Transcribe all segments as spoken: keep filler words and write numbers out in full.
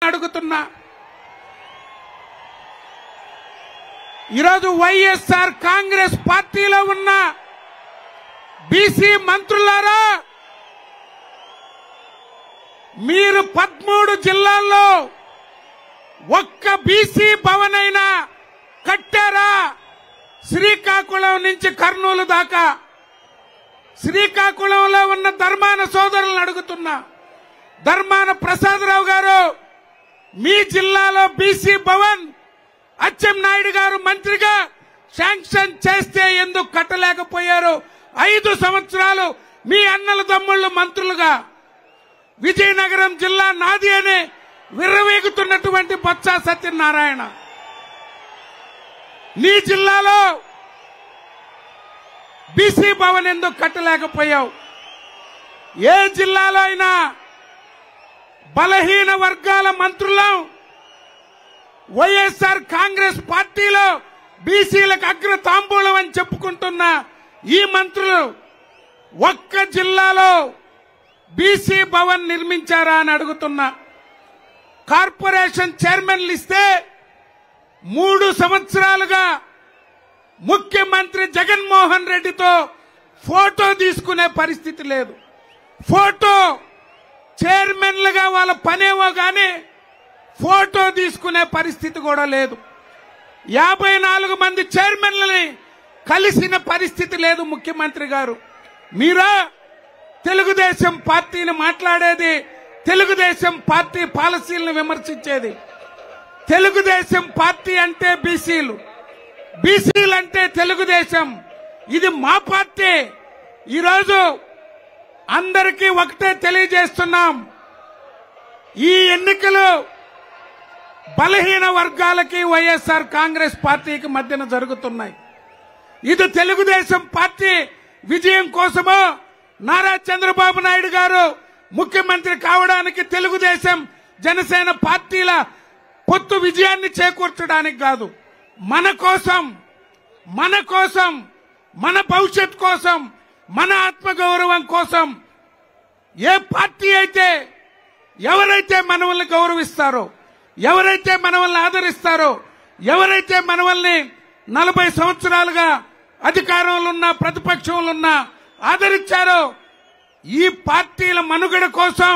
అడుగుతున్నా. ఈరోజు వైఎస్ఆర్ కాంగ్రెస్ పార్టీలో ఉన్న బీసీ మంత్రులారా, మీరు పదమూడు జిల్లాల్లో ఒక్క బీసీ భవన్ అయినా కట్టారా? శ్రీకాకుళం నుంచి కర్నూలు దాకా శ్రీకాకుళంలో ఉన్న ధర్మాన సోదరులను అడుగుతున్నా. ధర్మాన ప్రసాదరావు గారు, మీ జిల్లాలో బీసీ భవన్ అచ్చెన్నాయుడు గారు మంత్రిగా శాంక్షన్ చేస్తే ఎందుకు కట్టలేకపోయారు? ఐదు సంవత్సరాలు మీ అన్నల తమ్ముళ్ళు మంత్రులుగా విజయనగరం జిల్లా నాది అని విర్రవీగుతున్నటువంటి బొత్స సత్యనారాయణ, నీ జిల్లాలో బీసీ భవన్ ఎందుకు కట్టలేకపోయావు? ఏ జిల్లాలో అయినా బలహీన వర్గాల మంత్రులం వైఎస్ఆర్ కాంగ్రెస్ పార్టీలో బీసీలకు అగ్ర తాంబూలం అని చెప్పుకుంటున్న ఈ మంత్రులు ఒక్క జిల్లాలో బీసీ భవన్ నిర్మించారా అని అడుగుతున్నా. కార్పొరేషన్ చైర్మన్లు ఇస్తే మూడు సంవత్సరాలుగా ముఖ్యమంత్రి జగన్మోహన్ రెడ్డితో ఫోటో తీసుకునే పరిస్థితి లేదు. ఫోటో చైర్మన్లుగా వాళ్ళ పనేవో గాని ఫోటో తీసుకునే పరిస్థితి కూడా లేదు. యాభై నాలుగు మంది చైర్మన్లని కలిసిన పరిస్థితి లేదు ముఖ్యమంత్రి గారు. మీరా తెలుగుదేశం పార్టీని మాట్లాడేది, తెలుగుదేశం పార్టీ పాలసీలను విమర్శించేది. తెలుగుదేశం పార్టీ అంటే బీసీలు, బీసీలు అంటే తెలుగుదేశం. ఇది మా పార్టీ. ఈరోజు అందరికీ ఒకటే తెలియజేస్తున్నాం, ఈ ఎన్నికలు బలహీన వర్గాలకి వైఎస్ఆర్ కాంగ్రెస్ పార్టీకి మధ్యన జరుగుతున్నాయి. ఇది తెలుగుదేశం పార్టీ విజయం కోసమో, నారా చంద్రబాబు నాయుడు గారు ముఖ్యమంత్రి కావడానికి తెలుగుదేశం జనసేన పార్టీల పొత్తు విజయాన్ని చేకూర్చడానికి కాదు. మన కోసం, మన కోసం, మన భవిష్యత్ కోసం, మన ఆత్మగౌరవం కోసం ఏ పార్టీ అయితే, ఎవరైతే మనల్ని గౌరవిస్తారో, ఎవరైతే మనల్ని ఆదరిస్తారో, ఎవరైతే మనల్ని నలభై సంవత్సరాలుగా అధికారంలో ఉన్న ప్రతిపక్షంలో ఉన్న ఆదరించారో, ఈ పార్టీల మనుగడ కోసం,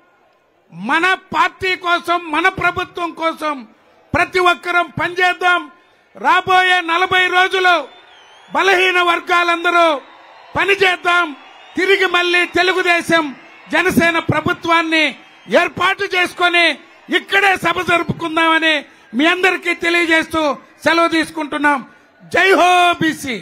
మన పార్టీ కోసం, మన ప్రభుత్వం కోసం ప్రతి ఒక్కరం పనిచేద్దాం. రాబోయే నలభై రోజులు బలహీన వర్గాలందరూ పనిచేద్దాం. తిరిగి మళ్లీ తెలుగుదేశం జనసేన ప్రభుత్వాన్ని ఏర్పాటు చేసుకుని ఇక్కడే సభ జరుపుకుందామని మీ అందరికీ తెలియజేస్తూ సెలవు తీసుకుంటున్నాం. జై హో బీసీ.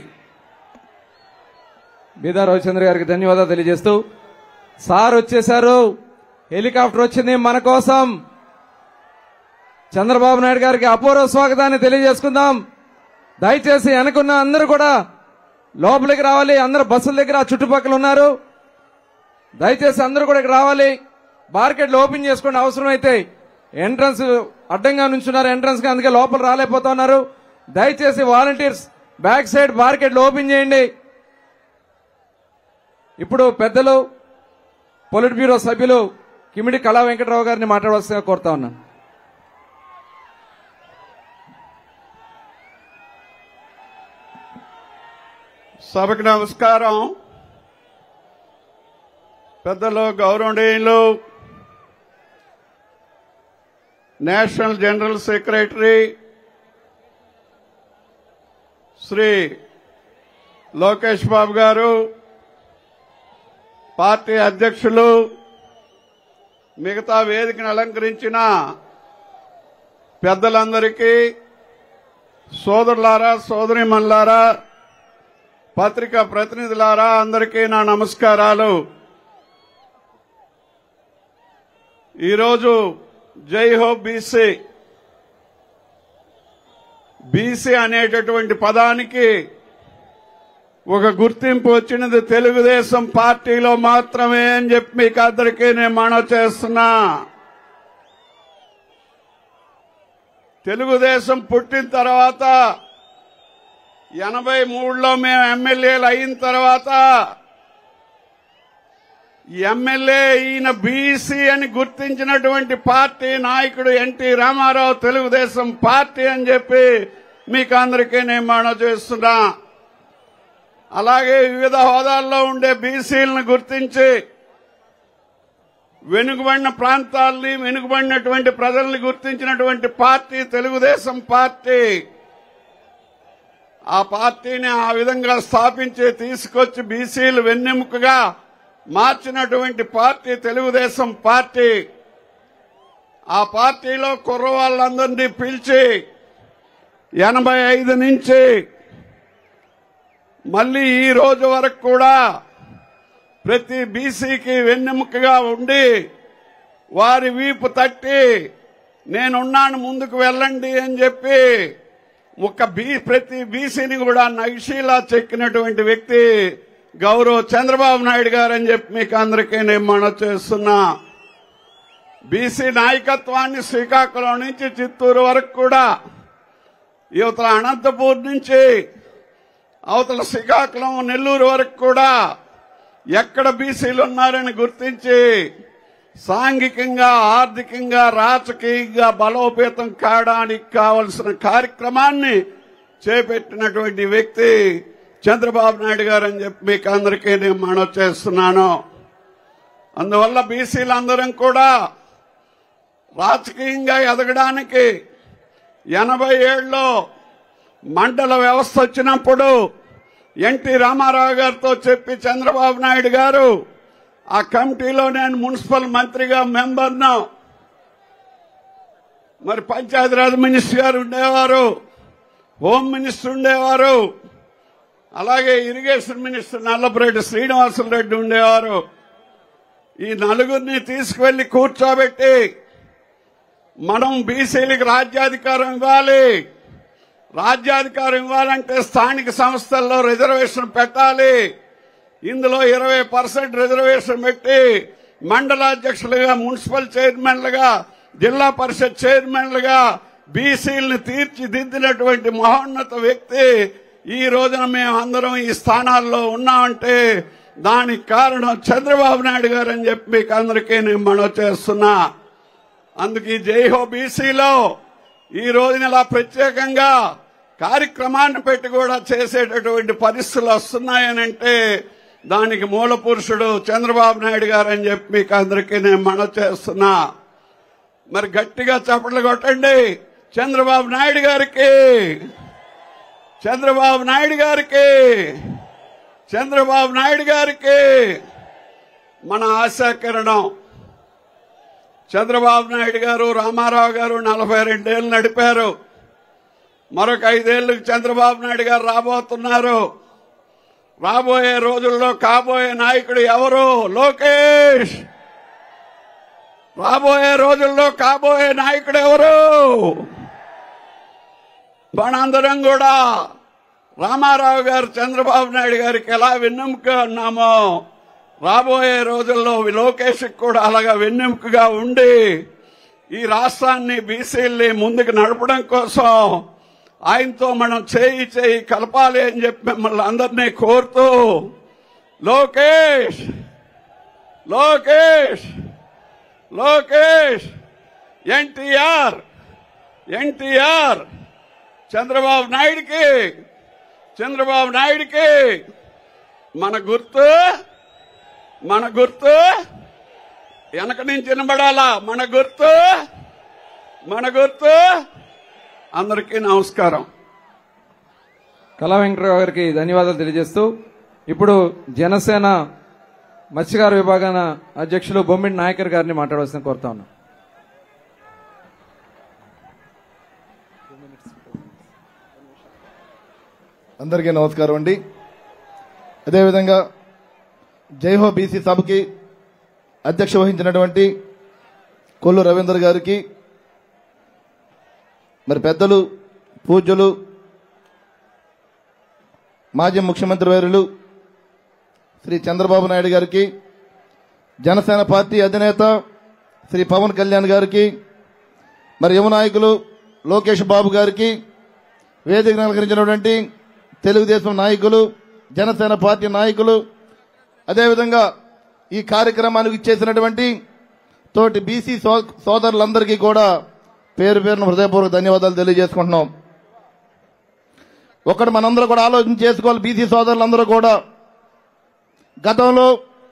బీదా రవిచంద్ర గారికి ధన్యవాదాలు తెలియజేస్తూ, సార్ వచ్చేశారు, హెలికాప్టర్ వచ్చింది మన కోసం. చంద్రబాబు నాయుడు గారికి అపూర్వ స్వాగతాన్ని తెలియజేసుకుందాం. దయచేసి వెనకున్న అందరూ కూడా లోపలికి రావాలి. అందరూ బస్సుల దగ్గర చుట్టుపక్కల ఉన్నారు, దయచేసి అందరూ కూడా ఇక్కడ రావాలి. మార్కెట్లు ఓపెన్ చేసుకోండి, అవసరం అయితే. ఎంట్రన్స్ అడ్డంగా నుంచున్నారు ఎంట్రన్స్ గా, అందుకే లోపల రాలేకపోతా ఉన్నారు. దయచేసి వాలంటీర్స్ బ్యాక్ సైడ్ మార్కెట్లు ఓపెన్ చేయండి. ఇప్పుడు పెద్దలు పొలిట్ బ్యూరో సభ్యులు కిమిడి కళా వెంకటరావు గారిని మాట్లాడవలసిందిగా కోరుతా ఉన్నా. సభకు నమస్కారం. పెద్దలు, గౌరవనీయులు, national general secretary Shri Lokesh Babu garu, party అధ్యక్షులు, మిగతా వేదికను అలంకరించిన పెద్దలందరికీ, సోదరులారా, సోదరీమణులారా, పత్రికా ప్రతినిధులారా, అందరికీ నా నమస్కారాలు. ఈరోజు జై హో బీసీ, బీసీ అనేటటువంటి పదానికి ఒక గుర్తింపు వచ్చినది తెలుగుదేశం పార్టీలో మాత్రమే అని చెప్పి మీకు అందరికీ నేను మనవి చేస్తున్నా. తెలుగుదేశం పుట్టిన తర్వాత ఎనభై మూడులో మేము ఎమ్మెల్యేలు అయిన తర్వాత ఎమ్మెల్యే ఈయన బీసీ అని గుర్తించినటువంటి పార్టీ నాయకుడు ఎన్టీ రామారావు తెలుగుదేశం పార్టీ అని చెప్పి మీకు అందరికీ నేను మనవి చేస్తున్నా. అలాగే వివిధ హోదాల్లో ఉండే బీసీలను గుర్తించి వెనుకబడిన ప్రాంతాల్ని వెనుకబడినటువంటి ప్రజల్ని గుర్తించినటువంటి పార్టీ తెలుగుదేశం పార్టీ. ఆ పార్టీని ఆ విధంగా స్థాపించి తీసుకొచ్చి బీసీలు వెన్నెముకగా మార్చినటువంటి పార్టీ తెలుగుదేశం పార్టీ. ఆ పార్టీలో కుర్రవాళ్ళందరినీ పిలిచి ఎనభై ఐదు నుంచి మళ్లీ ఈ రోజు వరకు కూడా ప్రతి బీసీకి వెన్నెముకగా ఉండి వారి వీపు తట్టి నేనున్నాను ముందుకు వెళ్ళండి అని చెప్పి ఒక బీ ప్రతి బీసీని కూడా నగిశీలా చెక్కినటువంటి వ్యక్తి గౌరవ్ చంద్రబాబు నాయుడు గారు అని చెప్పి మీకు అందరికీ నేను మనవి చేస్తున్నా. బీసీ నాయకత్వాన్ని శ్రీకాకుళం నుంచి చిత్తూరు వరకు కూడా యువతల అనంతపూర్ నుంచి అవతల శ్రీకాకుళం నెల్లూరు వరకు కూడా ఎక్కడ బీసీలు ఉన్నారని గుర్తించి సాంఘికంగా ఆర్థికంగా రాజకీయంగా బలోపేతం కావడానికి కావలసిన కార్యక్రమాన్ని చేపట్టినటువంటి వ్యక్తి చంద్రబాబు నాయుడు గారు అని చెప్పి మీకు అందరికీ నేను మనవి చేస్తున్నాను. అందువల్ల బీసీలందరం కూడా రాజకీయంగా ఎదగడానికి ఎనభై ఏళ్ళలో మండల వ్యవస్థ వచ్చినప్పుడు ఎన్టీ రామారావు గారితో చెప్పి చంద్రబాబు నాయుడు గారు ఆ కమిటీలో నేను మున్సిపల్ మంత్రిగా మెంబర్ను, మరి పంచాయతీరాజ్ మినిస్టర్ గారు ఉండేవారు, హోమ్ మినిస్టర్ ఉండేవారు, అలాగే ఇరిగేషన్ మినిస్టర్ నల్లపురెడ్డి శ్రీనివాసులరెడ్డి ఉండేవారు. ఈ నలుగురిని తీసుకువెళ్లి కూర్చోబెట్టి మనం బీసీలకు రాజ్యాధికారం ఇవ్వాలి, రాజ్యాధికారం ఇవ్వాలంటే స్థానిక సంస్థల్లో రిజర్వేషన్ పెట్టాలి, ఇందులో ఇరవై పర్సెంట్ రిజర్వేషన్ పెట్టి మండలాధ్యక్షులుగా మున్సిపల్ చైర్మన్లుగా జిల్లా పరిషత్ చైర్మన్లుగా బీసీలను తీర్చిదిద్దినటువంటి మహోన్నత వ్యక్తి ఈ రోజున మేము అందరం ఈ స్థానాల్లో ఉన్నామంటే దానికి కారణం చంద్రబాబు నాయుడు గారు అని చెప్పి మీకు అందరికీ నేను మనవి చేస్తున్నా. అందుకే జైహో బీసీలో ఈ రోజున ఇలా ప్రత్యేకంగా కార్యక్రమాన్ని పెట్టి కూడా చేసేటటువంటి పరిస్థితులు వస్తున్నాయనంటే దానికి మూల పురుషుడు చంద్రబాబు నాయుడు గారు అని చెప్పి మీకు అందరికీ నేను మనవి చేస్తున్నా. మరి గట్టిగా చప్పట్లు కొట్టండి చంద్రబాబు నాయుడు గారికి, చంద్రబాబు నాయుడు గారికి, చంద్రబాబు నాయుడు గారికి. మన ఆశాకిరణం చంద్రబాబు నాయుడు గారు, రామారావు గారు నలభై రెండేళ్లు నడిపారు. మరొక ఐదేళ్లకు చంద్రబాబు నాయుడు గారు రాబోతున్నారు. రాబోయే రోజుల్లో కాబోయే నాయకుడు ఎవరు? లోకేష్. రాబోయే రోజుల్లో కాబోయే నాయకుడు ఎవరు? మనందరం కూడా రామారావు గారు చంద్రబాబు నాయుడు గారికి ఎలా వెన్నెముక ఉన్నామో రాబోయే రోజుల్లో లోకేష్ కూడా అలాగా వెన్నెముకగా ఉండి ఈ రాష్ట్రాన్ని బీసీల్ని ముందుకు నడపడం కోసం ఆయనతో మనం చేయి చేయి కలపాలి అని చెప్పి మిమ్మల్ని అందరినీ కోరుతూ లోకేష్ లోకేష్ లోకేష్ ఎన్టీఆర్ ఎన్టీఆర్ చంద్రబాబు నాయుడికి చంద్రబాబు నాయుడికి మన గుర్తు మన గుర్తు వెనక నుంచి వినబడాలా. మన గుర్తు మన గుర్తు. అందరికీ నమస్కారం. కళా వెంకటరావు గారికి ధన్యవాదాలు తెలియజేస్తూ ఇప్పుడు జనసేన మత్స్యకార విభాగాన అధ్యక్షులు బొమ్మిడి నాయకర్ గారిని మాట్లాడవలసిన కోరుతా ఉన్నాం. అందరికీ నమస్కారం అండి. అదేవిధంగా జైహో బీసీ సభకి అధ్యక్ష వహించినటువంటి కొల్లు రవీందర్ గారికి, మరి పెద్దలు పూజ్యులు మాజీ ముఖ్యమంత్రి వర్యులు శ్రీ చంద్రబాబు నాయుడు గారికి, జనసేన పార్టీ అధినేత శ్రీ పవన్ కళ్యాణ్ గారికి, మరి యువ నాయకులు లోకేష్ బాబు గారికి, వేదికను అలంకరించినటువంటి తెలుగుదేశం నాయకులు, జనసేన పార్టీ నాయకులు, అదేవిధంగా ఈ కార్యక్రమానికి ఇచ్చేసినటువంటి తోటి బీసీ సోదరులందరికీ కూడా పేరు పేరున హృదయపూర్వక ధన్యవాదాలు తెలియజేసుకుంటున్నాం. ఒకటి మనందరూ కూడా ఆలోచన చేసుకోవాలి. బీసీ సోదరులందరూ కూడా గతంలో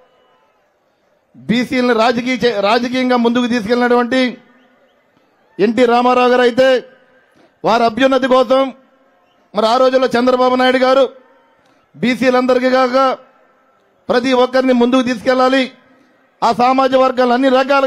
బీసీలను రాజకీయ రాజకీయంగా ముందుకు తీసుకెళ్లినటువంటి ఎన్టీ రామారావు గారు అయితే వారి అభ్యున్నతి కోసం మరి ఆ రోజుల్లో చంద్రబాబు నాయుడు గారు బీసీలందరికీ కాక ప్రతి ఒక్కరిని ముందుకు తీసుకెళ్లాలి, ఆ సామాజిక వర్గాలు అన్ని రకాల